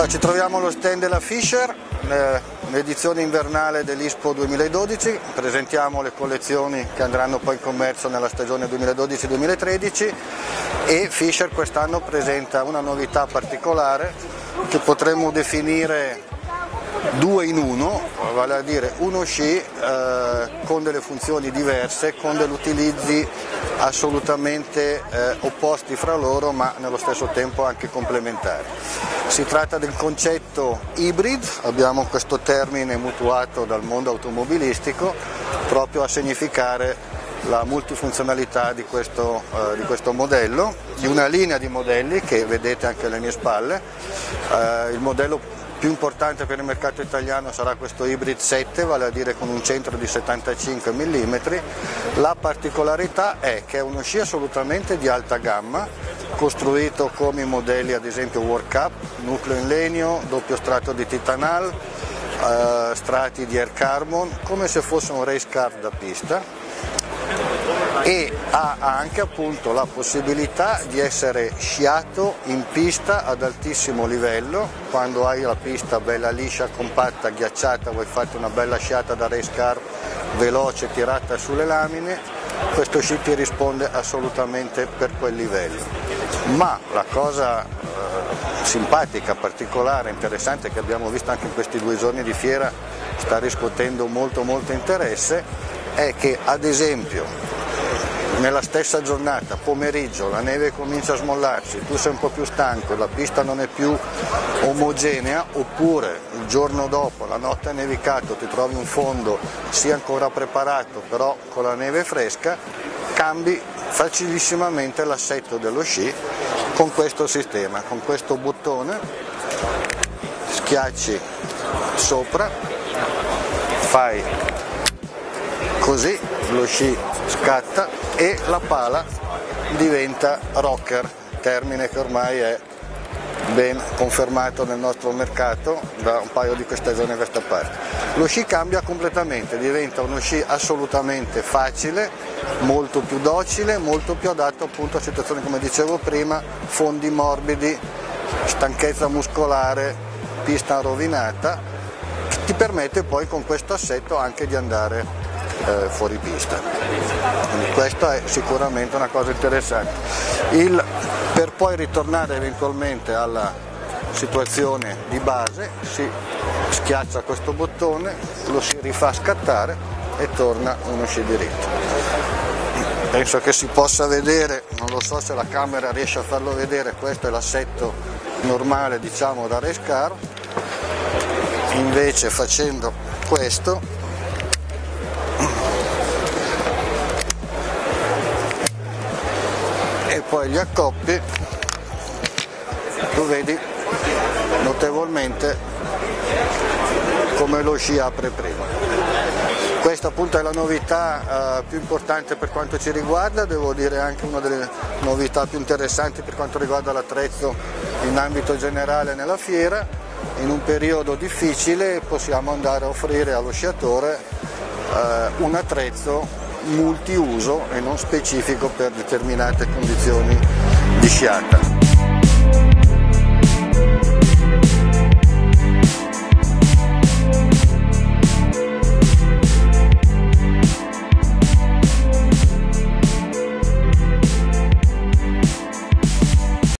Ci troviamo allo stand della Fischer, l'edizione invernale dell'Expo 2012, presentiamo le collezioni che andranno poi in commercio nella stagione 2012-2013 e Fischer quest'anno presenta una novità particolare che potremmo definire due in uno, vale a dire uno sci con delle funzioni diverse, con degli utilizzi assolutamente opposti fra loro ma nello stesso tempo anche complementari. Si tratta del concetto hybrid, abbiamo questo termine mutuato dal mondo automobilistico proprio a significare la multifunzionalità di questo modello, di una linea di modelli che vedete anche alle mie spalle. Il modello più importante per il mercato italiano sarà questo Hybrid 7, vale a dire con un centro di 75 mm. La particolarità è che è uno sci assolutamente di alta gamma, costruito come i modelli ad esempio World Cup, nucleo in legno, doppio strato di titanal, strati di air carbon, come se fosse un race car da pista, e ha anche appunto la possibilità di essere sciato in pista ad altissimo livello. Quando hai la pista bella liscia, compatta, ghiacciata, vuoi fare una bella sciata da race car veloce tirata sulle lamine, questo sci ti risponde assolutamente per quel livello. Ma la cosa simpatica, particolare, interessante che abbiamo visto anche in questi 2 giorni di fiera, sta riscuotendo molto interesse, è che ad esempio nella stessa giornata, pomeriggio, la neve comincia a smollarsi, tu sei un po' più stanco, la pista non è più omogenea, oppure il giorno dopo, la notte ha nevicato, ti trovi un fondo sia ancora preparato però con la neve fresca, cambi facilissimamente l'assetto dello sci con questo sistema, con questo bottone, schiacci sopra, fai così, lo sci scatta e la pala diventa rocker, termine che ormai è ben confermato nel nostro mercato da un paio di stagioni a questa parte. Lo sci cambia completamente, diventa uno sci assolutamente facile, molto più docile, molto più adatto appunto a situazioni come dicevo prima, fondi morbidi, stanchezza muscolare, pista rovinata, che ti permette poi con questo assetto anche di andare fuori pista. Quindi questa è sicuramente una cosa interessante. Per poi ritornare eventualmente alla situazione di base, si schiaccia questo bottone, lo si rifà scattare e torna uno sci diritto. Penso che si possa vedere, non lo so se la camera riesce a farlo vedere, questo è l'assetto normale diciamo da race car. Invece facendo questo e poi gli accoppi, tu vedi notevolmente come lo sci apre prima. Questa appunto è la novità più importante per quanto ci riguarda, devo dire anche una delle novità più interessanti per quanto riguarda l'attrezzo in ambito generale nella fiera. In un periodo difficile possiamo andare a offrire allo sciatore un attrezzo multiuso e non specifico per determinate condizioni di sciata.